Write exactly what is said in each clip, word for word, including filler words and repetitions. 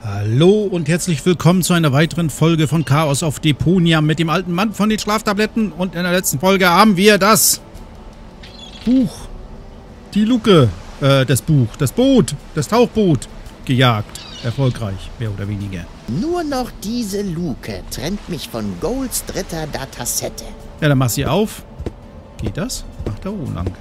Hallo und herzlich willkommen zu einer weiteren Folge von Chaos auf Deponia mit dem alten Mann von den Schlaftabletten. Und in der letzten Folge haben wir das Buch, die Luke, äh, das Buch, das Boot, das Tauchboot gejagt. Erfolgreich, mehr oder weniger. Nur noch diese Luke trennt mich von Golds dritter Datasette. Ja, dann mach sie auf. Geht das? Ach, da oben lang.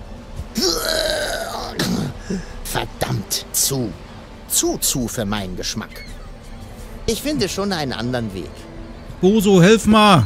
Verdammt, zu. Zu, zu für meinen Geschmack. Ich finde schon einen anderen Weg. Boso, helf mal!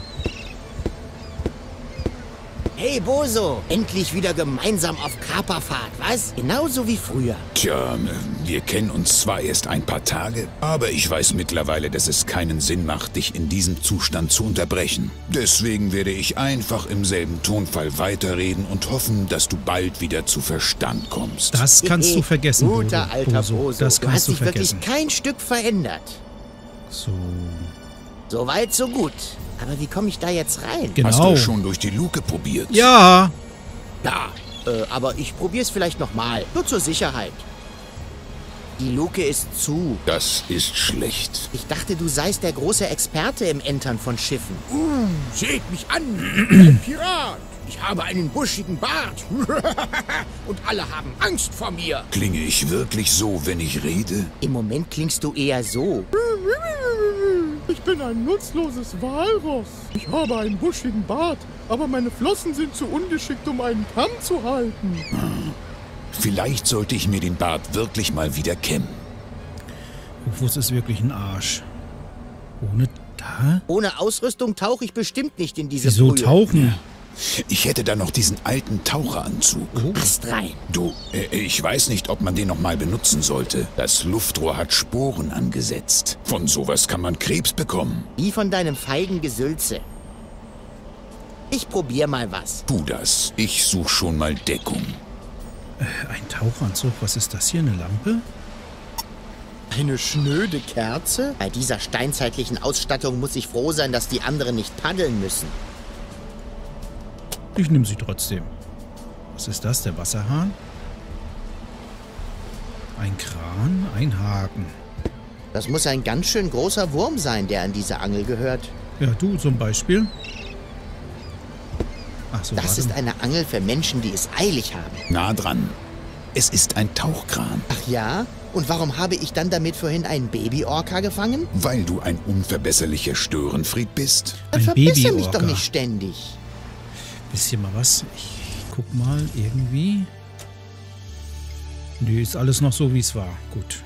Hey Boso, endlich wieder gemeinsam auf Kaperfahrt, was? Genauso wie früher. Tja, wir kennen uns zwar erst ein paar Tage, aber ich weiß mittlerweile, dass es keinen Sinn macht, dich in diesem Zustand zu unterbrechen. Deswegen werde ich einfach im selben Tonfall weiterreden und hoffen, dass du bald wieder zu Verstand kommst. Das kannst du vergessen, Boso. Guter alter Boso. Boso, Das du kannst hast du dich vergessen. wirklich kein Stück verändert. So. So weit, so gut. Aber wie komme ich da jetzt rein? Genau. Hast du schon durch die Luke probiert? Ja. Ja, äh, aber ich probier's vielleicht nochmal. Nur zur Sicherheit. Die Luke ist zu. Das ist schlecht. Ich dachte, du seist der große Experte im Entern von Schiffen. Uh, seht mich an, ein Pirat. Ich habe einen buschigen Bart. Und alle haben Angst vor mir. Klinge ich wirklich so, wenn ich rede? Im Moment klingst du eher so. Ich bin ein nutzloses Walross. Ich habe einen buschigen Bart, aber meine Flossen sind zu ungeschickt, um einen Kamm zu halten. Vielleicht sollte ich mir den Bart wirklich mal wieder kämmen. Rufus ist wirklich ein Arsch. Ohne da? Ohne Ausrüstung tauche ich bestimmt nicht in diese Wieso Brühe. tauchen? Ich hätte da noch diesen alten Taucheranzug. Ast rein. Du, äh, ich weiß nicht, ob man den noch mal benutzen sollte. Das Luftrohr hat Sporen angesetzt. Von sowas kann man Krebs bekommen. Wie von deinem feigen Gesülze. Ich probier mal was. Tu das. Ich such schon mal Deckung. Ein Taucheranzug, was ist das hier? Eine Lampe? Eine schnöde Kerze? Bei dieser steinzeitlichen Ausstattung muss ich froh sein, dass die anderen nicht paddeln müssen. Ich nehme sie trotzdem. Was ist das? Der Wasserhahn? Ein Kran? Ein Haken. Das muss ein ganz schön großer Wurm sein, der an diese Angel gehört. Ja, du zum Beispiel. Ach so, Das warte ist mal. eine Angel für Menschen, die es eilig haben. Nah dran. Es ist ein Tauchkran. Ach ja? Und warum habe ich dann damit vorhin einen Baby-Orca gefangen? Weil du ein unverbesserlicher Störenfried bist. Dann Ein verbessere mich Baby-Orca. doch nicht ständig. Wisst ihr mal was? Ich guck mal irgendwie. Nö, ist alles noch so, wie es war. Gut.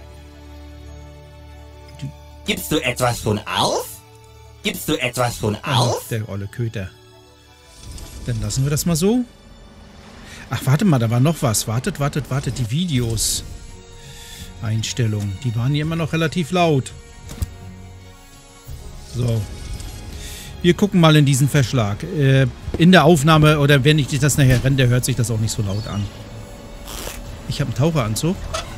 Gibst du etwas von auf? Gibst du etwas von Ach, auf? der olle Köter. Dann lassen wir das mal so. Ach, warte mal, da war noch was. Wartet, wartet, wartet. Die Videos. Einstellungen. Die waren hier immer noch relativ laut. So. Wir gucken mal in diesen Verschlag. Äh, in der Aufnahme, oder wenn ich das nachher renne, hört sich das auch nicht so laut an. Ich habe einen Taucheranzug.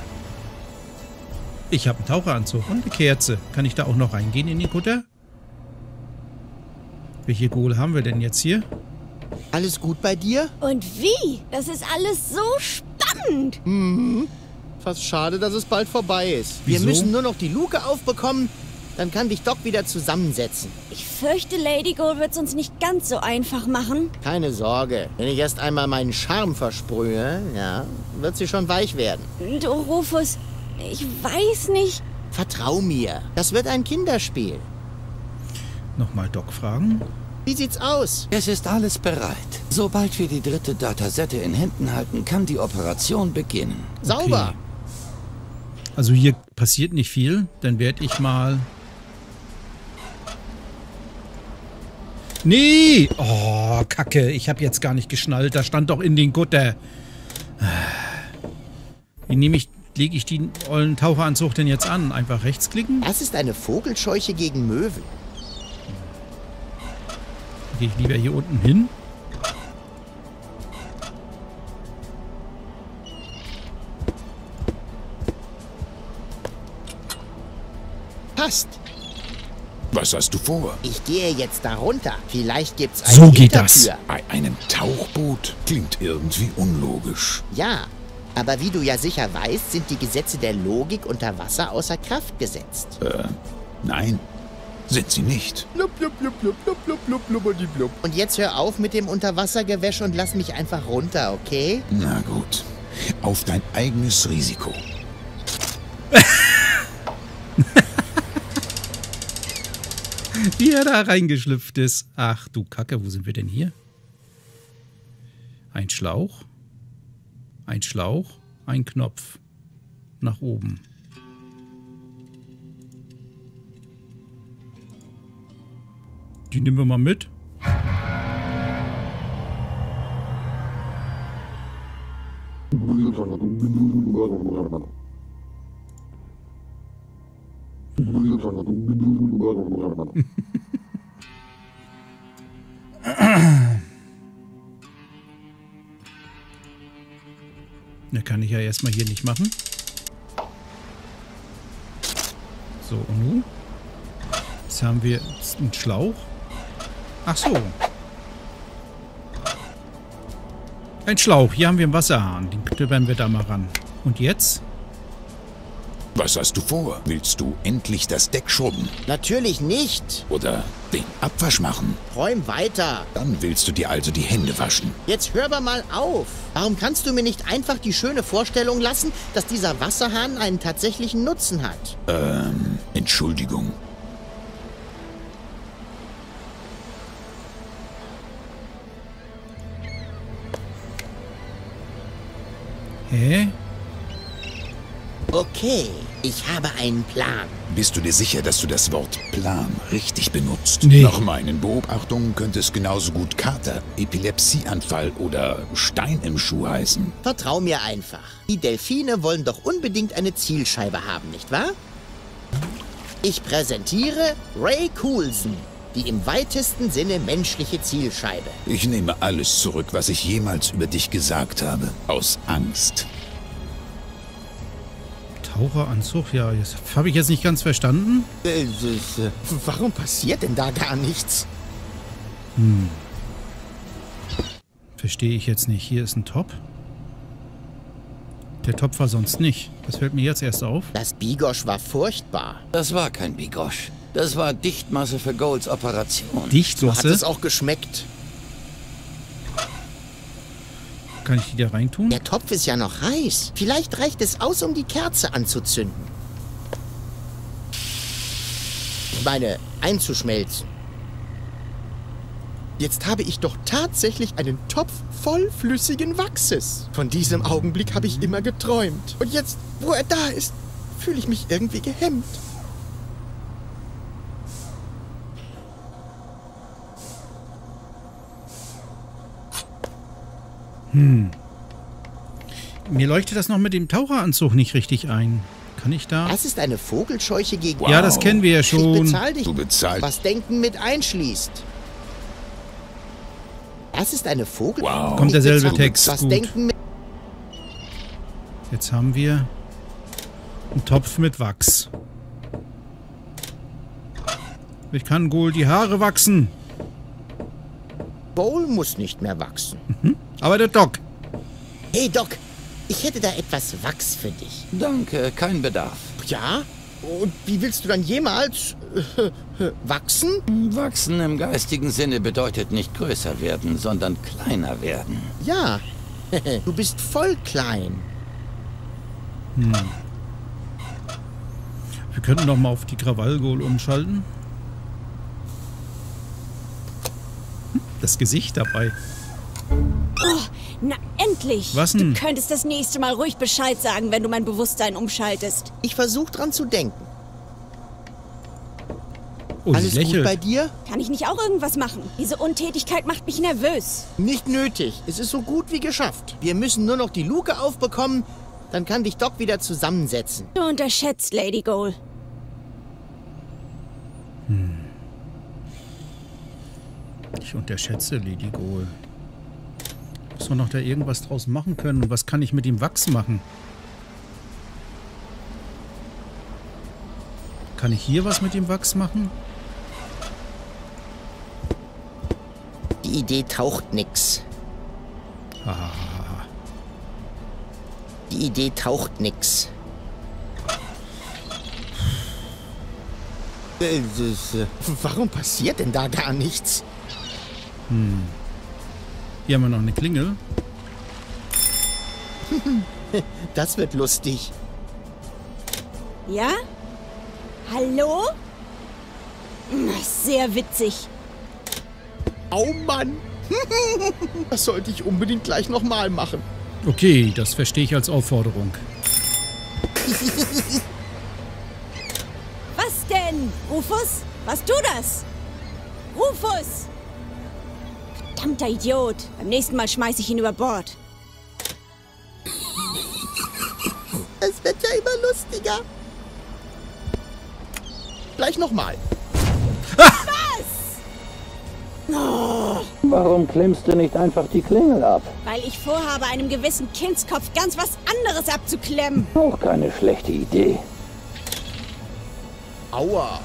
Ich habe einen Taucheranzug und eine Kerze. Kann ich da auch noch reingehen in den Kutter? Welche Kohle haben wir denn jetzt hier? Alles gut bei dir? Und wie? Das ist alles so spannend. Fast schade, dass es bald vorbei ist. Wir Wieso? müssen nur noch die Luke aufbekommen, dann kann dich Doc wieder zusammensetzen. Ich fürchte, Lady Gold wird es uns nicht ganz so einfach machen. Keine Sorge, wenn ich erst einmal meinen Charme versprühe, ja, wird sie schon weich werden. Du, Rufus, ich weiß nicht. Vertrau mir, das wird ein Kinderspiel. Nochmal Doc fragen. Wie sieht's aus? Es ist alles bereit. Sobald wir die dritte Datasette in Händen halten, kann die Operation beginnen. Sauber. Also hier passiert nicht viel. Dann werde ich mal... Nee! Oh, Kacke. Ich habe jetzt gar nicht geschnallt. Da stand doch in den Kutter. Wie nehme ich... Lege ich den ollen Taucheranzug denn jetzt an? Einfach rechtsklicken? Das ist eine Vogelscheuche gegen Möwen. Gehe ich lieber hier unten hin. Passt. Was hast du vor? Ich gehe jetzt da runter. Vielleicht gibt's eine So geht das. Hintertür. Bei einem Tauchboot? Klingt irgendwie unlogisch. Ja, Aber wie du ja sicher weißt, sind die Gesetze der Logik unter Wasser außer Kraft gesetzt. Äh, nein, sind sie nicht. Blub, blub, blub, blub, blub, blub, blub, blubberdi, blub. Und jetzt hör auf mit dem Unterwassergewäsch und lass mich einfach runter, okay? Na gut, auf dein eigenes Risiko. Wie er da reingeschlüpft ist. Ach du Kacke, wo sind wir denn hier? Ein Schlauch. Ein Schlauch. Ein Knopf. Nach oben. Die nehmen wir mal mit. Da kann ich ja erstmal hier nicht machen. So, und nun? Jetzt haben wir einen Schlauch. Ach so. Ein Schlauch. Hier haben wir einen Wasserhahn. Den klippern wir da mal ran. Und jetzt? Was hast du vor? Willst du endlich das Deck schrubben? Natürlich nicht. Oder den Abwasch machen? Träum weiter. Dann willst du dir also die Hände waschen. Jetzt hör aber mal auf. Warum kannst du mir nicht einfach die schöne Vorstellung lassen, dass dieser Wasserhahn einen tatsächlichen Nutzen hat? Ähm, Entschuldigung. Hä? Okay, ich habe einen Plan. Bist du dir sicher, dass du das Wort Plan richtig benutzt? Nee. Nach meinen Beobachtungen könnte es genauso gut Kater, Epilepsieanfall oder Stein im Schuh heißen. Vertrau mir einfach. Die Delfine wollen doch unbedingt eine Zielscheibe haben, nicht wahr? Ich präsentiere Ray Coulson, die im weitesten Sinne menschliche Zielscheibe. Ich nehme alles zurück, was ich jemals über dich gesagt habe. Aus Angst. Taucheranzug? Ja, das habe ich jetzt nicht ganz verstanden. Äh, äh, warum passiert denn da gar nichts? Hm. Verstehe ich jetzt nicht. Hier ist ein Top. Der Top war sonst nicht. Das fällt mir jetzt erst auf. Das Bigosch war furchtbar. Das war kein Bigosch. Das war Dichtmasse für Golds Operation. So hat Dichtmasse? es auch geschmeckt. Kann ich die da reintun? Der Topf ist ja noch heiß. Vielleicht reicht es aus, um die Kerze anzuzünden. Ich meine, einzuschmelzen. Jetzt habe ich doch tatsächlich einen Topf voll flüssigen Wachses. Von diesem Augenblick habe ich immer geträumt. Und jetzt, wo er da ist, fühle ich mich irgendwie gehemmt. Hm. Mir leuchtet das noch mit dem Taucheranzug nicht richtig ein. Kann ich da? Das ist eine Vogelscheuche gegen... Wow. Ja, das kennen wir ja Ich schon. bezahl dich, Du bezahlst. was Denken mit einschließt. Das ist eine Vogel... Wow. Kommt derselbe Ich bezahl- Text. Was Gut. Denken mit... Jetzt haben wir einen Topf mit Wachs. Ich kann wohl die Haare wachsen. Bowl muss nicht mehr wachsen. Aber der Doc. Hey Doc, ich hätte da etwas Wachs für dich. Danke, kein Bedarf. Ja? Und wie willst du dann jemals äh, wachsen? Wachsen im geistigen Sinne bedeutet nicht größer werden, sondern kleiner werden. Ja, du bist voll klein. Wir könnten doch mal auf die Krawallgol umschalten. Hm, Das Gesicht dabei. Oh, na endlich! Was denn? Du könntest das nächste Mal ruhig Bescheid sagen, wenn du mein Bewusstsein umschaltest. Ich versuche dran zu denken. Oh, sie Alles gut lächelt. bei dir? Kann ich nicht auch irgendwas machen? Diese Untätigkeit macht mich nervös. Nicht nötig. Es ist so gut wie geschafft. Wir müssen nur noch die Luke aufbekommen, dann kann dich Doc wieder zusammensetzen. Du unterschätzt Lady Goal. Ich unterschätze Lady Goal. Muss man noch da irgendwas draus machen können? Und was kann ich mit dem Wachs machen? Kann ich hier was mit dem Wachs machen? Die Idee taucht nix. Haha. Die Idee taucht nix. Äh, äh, warum passiert denn da gar nichts? Hm. Hier haben wir noch eine Klingel. Das wird lustig. Ja? Hallo? Na, sehr witzig. Au Mann! Das sollte ich unbedingt gleich nochmal machen. Okay, das verstehe ich als Aufforderung. Was denn? Rufus? Was du das? Rufus! Verdammter Idiot. Beim nächsten Mal schmeiße ich ihn über Bord. Es wird ja immer lustiger. Gleich nochmal. Warum klemmst du nicht einfach die Klingel ab? Weil ich vorhabe, einem gewissen Kindskopf ganz was anderes abzuklemmen. Auch keine schlechte Idee. Aua.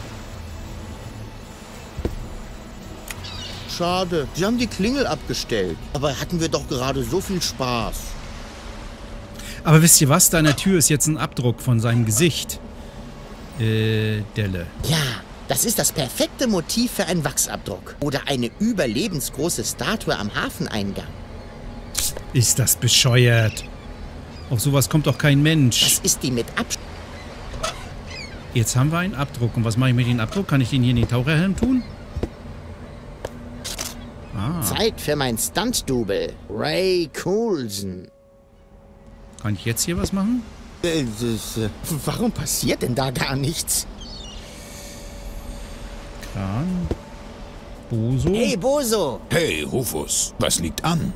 Schade, sie haben die Klingel abgestellt. Aber hatten wir doch gerade so viel Spaß. Aber wisst ihr was? Da an der Tür ist jetzt ein Abdruck von seinem Gesicht. Äh, Delle. Ja, das ist das perfekte Motiv für einen Wachsabdruck. Oder eine überlebensgroße Statue am Hafeneingang. Ist das bescheuert? Auf sowas kommt doch kein Mensch. Das ist die mit Abstand. Jetzt haben wir einen Abdruck. Und was mache ich mit dem Abdruck? Kann ich den hier in den Taucherhelm tun? Ah. Zeit für mein Stunt-Double. Ray Coulson. Kann ich jetzt hier was machen? Äh, äh, warum passiert denn da gar nichts? Kran. Boso. Hey, Boso! Hey, Rufus, was liegt an?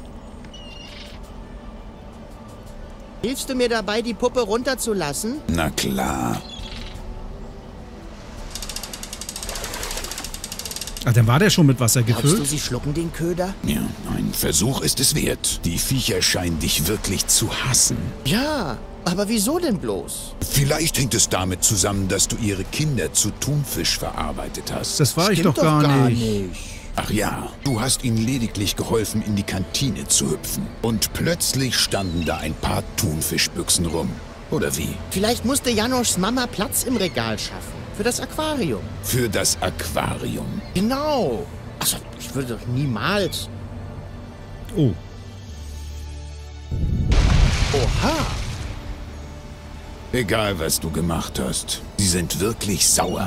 Hilfst du mir dabei, die Puppe runterzulassen? Na klar. Ach, dann war der schon mit Wasser Glaubst du, gefüllt? sie schlucken den Köder? Ja, ein Versuch ist es wert. Die Viecher scheinen dich wirklich zu hassen. Ja, aber wieso denn bloß? Vielleicht hängt es damit zusammen, dass du ihre Kinder zu Thunfisch verarbeitet hast. Das war ich Stimmt doch gar, gar nicht. nicht. Ach ja, du hast ihnen lediglich geholfen, in die Kantine zu hüpfen. Und plötzlich standen da ein paar Thunfischbüchsen rum. Oder wie? Vielleicht musste Janoschs Mama Platz im Regal schaffen. Für das Aquarium. Für das Aquarium. Genau. Also, ich würde doch niemals... Oh. Oha. Egal, was du gemacht hast. Sie sind wirklich sauer.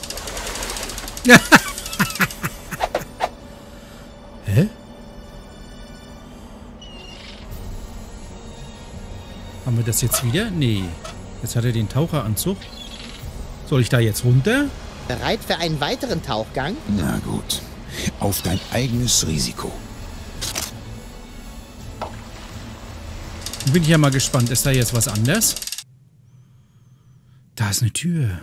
Hä? Haben wir das jetzt wieder? Nee. Jetzt hat er den Taucheranzug. Soll ich da jetzt runter? Bereit für einen weiteren Tauchgang? Na gut. Auf dein eigenes Risiko. Bin ich ja mal gespannt. Ist da jetzt was anderes? Da ist eine Tür.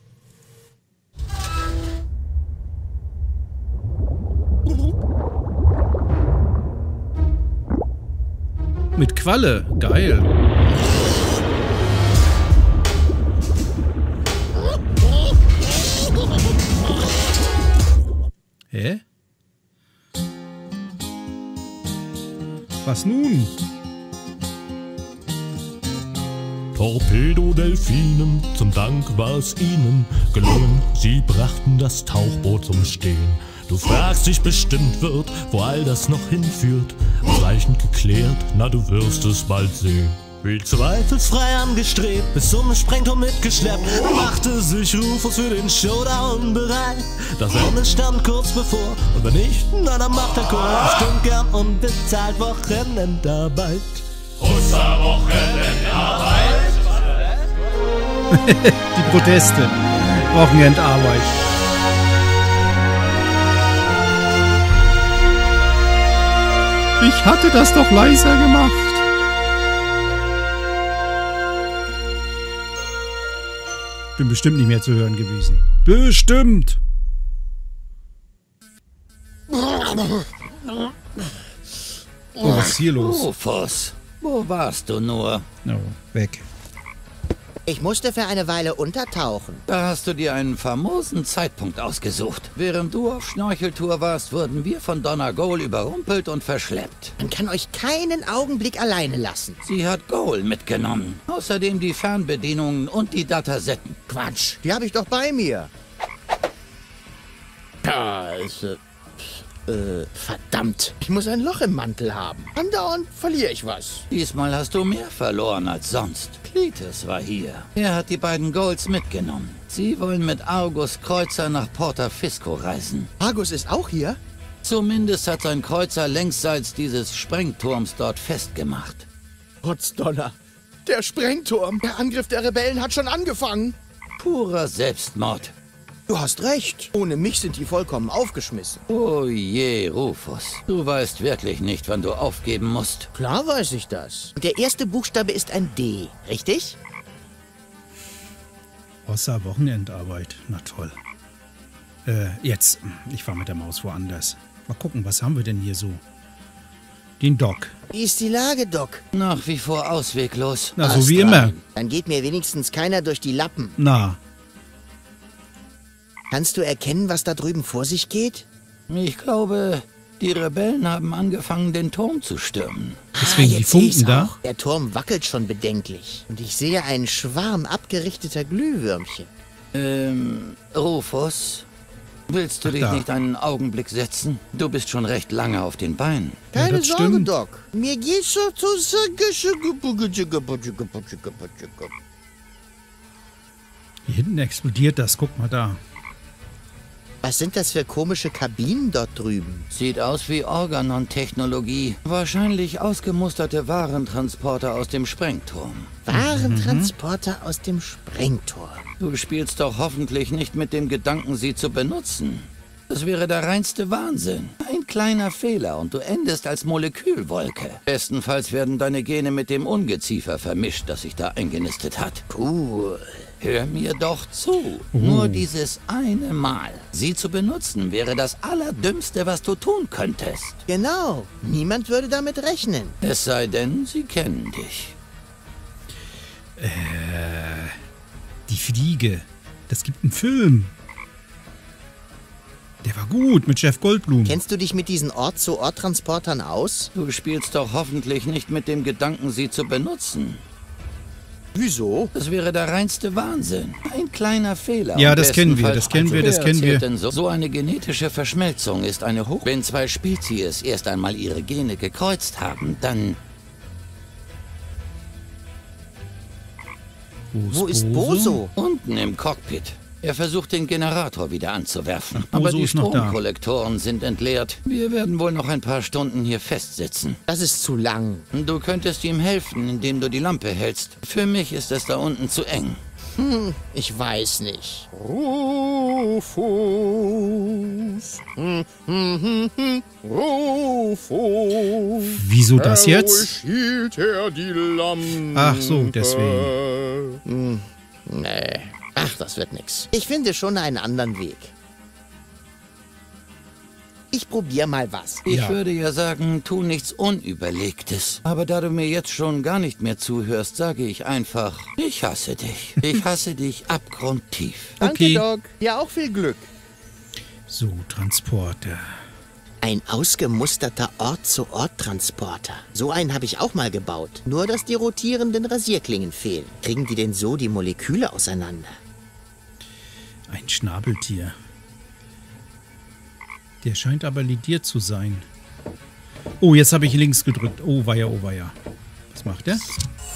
Mit Qualle. Geil. Hä? Was nun? Torpedo-Delfinen, zum Dank war es ihnen gelungen, sie brachten das Tauchboot zum Stehen. Du fragst dich bestimmt wird, wo all das noch hinführt, ausreichend geklärt, na du wirst es bald sehen. Wie zweifelsfrei angestrebt, bis zum Sprengturm mitgeschleppt, machte sich Rufus für den Showdown bereit. Das Ende stand kurz bevor, und wenn nicht, na dann macht er Chor bestimmt gern und bezahlt Wochenendarbeit. Osterwochenendarbeit. Die Proteste. Wochenendarbeit. Ich hatte das doch leiser gemacht. Bin bestimmt nicht mehr zu hören gewesen. Bestimmt. Oh, was ist hier los? Rufus, wo warst du nur? Oh, weg. Ich musste für eine Weile untertauchen. Da hast du dir einen famosen Zeitpunkt ausgesucht. Während du auf Schnorcheltour warst, wurden wir von Donna Goal überrumpelt und verschleppt. Man kann euch keinen Augenblick alleine lassen. Sie hat Goal mitgenommen. Außerdem die Fernbedienungen und die Datasetten. Quatsch, die habe ich doch bei mir. Ja, ist, äh, äh, verdammt. Ich muss ein Loch im Mantel haben. Andauernd verliere ich was. Diesmal hast du mehr verloren als sonst. Cletus war hier. Er hat die beiden Goals mitgenommen. Sie wollen mit Argus Kreuzer nach Porta Fisco reisen. Argus ist auch hier? Zumindest hat sein Kreuzer längsseits dieses Sprengturms dort festgemacht. Potzdonner. Der Sprengturm. Der Angriff der Rebellen hat schon angefangen. Purer Selbstmord. Du hast recht. Ohne mich sind die vollkommen aufgeschmissen. Oh je, Rufus. Du weißt wirklich nicht, wann du aufgeben musst. Klar weiß ich das. Und der erste Buchstabe ist ein D, richtig? Außer Wochenendarbeit. Na toll. Äh, jetzt. Ich war mit der Maus woanders. Mal gucken, was haben wir denn hier so? Den Doc. Wie ist die Lage, Doc? Nach wie vor ausweglos. Na, so wie immer. Dann geht mir wenigstens keiner durch die Lappen. Na. Kannst du erkennen, was da drüben vor sich geht? Ich glaube, die Rebellen haben angefangen, den Turm zu stürmen. Deswegen ah, die Funken da. Auch. Der Turm wackelt schon bedenklich. Und ich sehe einen Schwarm abgerichteter Glühwürmchen. Ähm, Rufus, willst du Ach, dich da. nicht einen Augenblick setzen? Du bist schon recht lange auf den Beinen. Keine das Sorge, stimmt. Doc. Mir geht's schon zu... Hier hinten explodiert das. Guck mal da. Was sind das für komische Kabinen dort drüben? Sieht aus wie Organon-Technologie. Wahrscheinlich ausgemusterte Warentransporter aus dem Sprengturm. Warentransporter aus dem Sprengturm. Du spielst doch hoffentlich nicht mit dem Gedanken, sie zu benutzen. Das wäre der reinste Wahnsinn. Ein kleiner Fehler und du endest als Molekülwolke. Bestenfalls werden deine Gene mit dem Ungeziefer vermischt, das sich da eingenistet hat. Cool. Hör mir doch zu. Oh. Nur dieses eine Mal. Sie zu benutzen wäre das Allerdümmste, was du tun könntest. Genau. Niemand würde damit rechnen. Es sei denn, sie kennen dich. Die Fliege. Das gibt einen Film. Der war gut mit Jeff Goldblum. Kennst du dich mit diesen Ort-zu-Ort-Transportern aus? Du spielst doch hoffentlich nicht mit dem Gedanken, sie zu benutzen. Wieso? Das wäre der reinste Wahnsinn. Ein kleiner Fehler. Ja, Und das kennen wir, bestenfalls- das kennen wir, das Wer kennen wir. erzählt denn So, so eine genetische Verschmelzung ist eine Hoch... Wenn zwei Spezies erst einmal ihre Gene gekreuzt haben, dann... Wo ist Boso? Unten im Cockpit. Er versucht, den Generator wieder anzuwerfen. Ach, Aber Boso die ist noch da. Stromkollektoren sind entleert. Wir werden wohl noch ein paar Stunden hier festsitzen. Das ist zu lang. Du könntest ihm helfen, indem du die Lampe hältst. Für mich ist es da unten zu eng. Hm, ich weiß nicht. Rufus. Hm, hm, hm, hm. Rufus. Wieso das jetzt? Hielt er die Lampe. Ach so, deswegen. Hm, nee. Ach, das wird nix. Ich finde schon einen anderen Weg. Ich probier mal was. Ich Ja. würde ja sagen, tu nichts Unüberlegtes. Aber da du mir jetzt schon gar nicht mehr zuhörst, sage ich einfach, ich hasse dich. Ich hasse dich abgrundtief. Danke, Okay. Doc. Ja, auch viel Glück. So, Transporter. Ein ausgemusterter Ort-zu-Ort-Transporter. So einen habe ich auch mal gebaut. Nur, dass die rotierenden Rasierklingen fehlen. Kriegen die denn so die Moleküle auseinander? Ein Schnabeltier. Der scheint aber lidiert zu sein. Oh, jetzt habe ich links gedrückt. Oh, weia, oh, weia. Was macht er?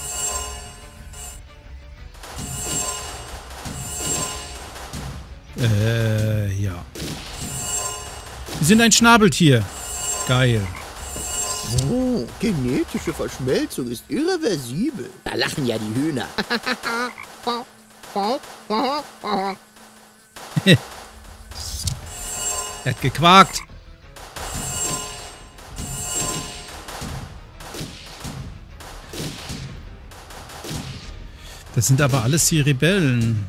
Äh, ja. Wir sind ein Schnabeltier. Geil. Oh, genetische Verschmelzung ist irreversibel. Da lachen ja die Hühner. Er hat gequakt. Das sind aber alles die Rebellen.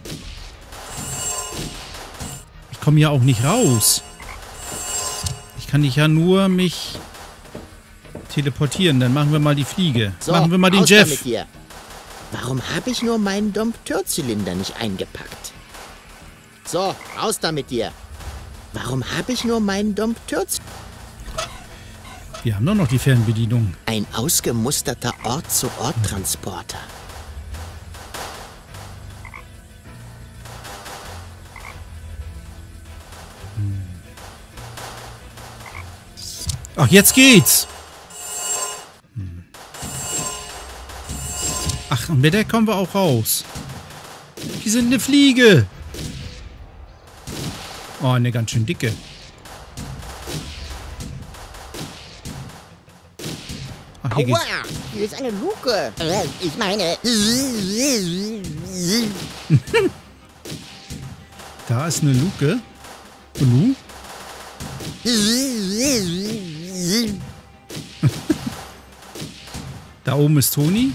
Ich komme ja auch nicht raus. Ich kann nicht ja nur mich teleportieren. Dann machen wir mal die Fliege. So, machen wir mal den aus Jeff. damit hier. Warum habe ich nur meinen Dompteurzylinder nicht eingepackt? So, raus da mit dir. Warum habe ich nur meinen Dompteurzylinder? Wir haben doch noch die Fernbedienung. Ein ausgemusterter Ort-zu-Ort-Transporter. Ach, jetzt geht's. Hm. Ach, und mit der kommen wir auch raus. Die sind eine Fliege. Oh, eine ganz schön dicke. Ach, hier Aua, geht's. hier ist eine Luke. Äh, ich meine... Da ist eine Luke. Und nun? Da oben ist Toni.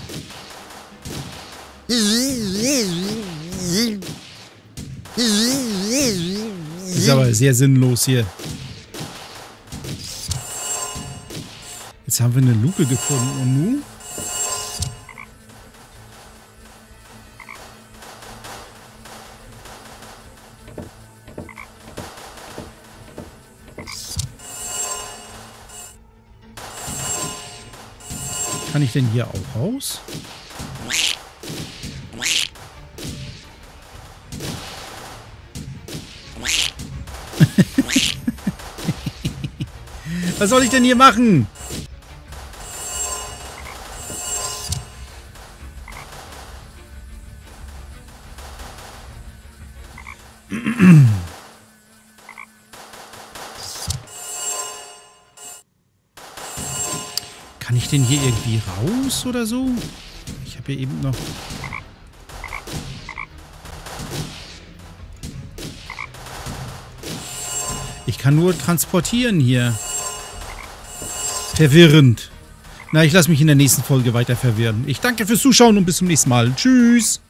Ist aber sehr sinnlos hier. Jetzt haben wir eine Luke gefunden. Und nun? Kann ich denn hier auch raus? Was soll ich denn hier machen? Kann ich denn hier irgendwie raus oder so? Ich habe hier eben noch... Ich kann nur transportieren hier. Verwirrend. Na, ich lasse mich in der nächsten Folge weiter verwirren. Ich danke fürs Zuschauen und bis zum nächsten Mal. Tschüss.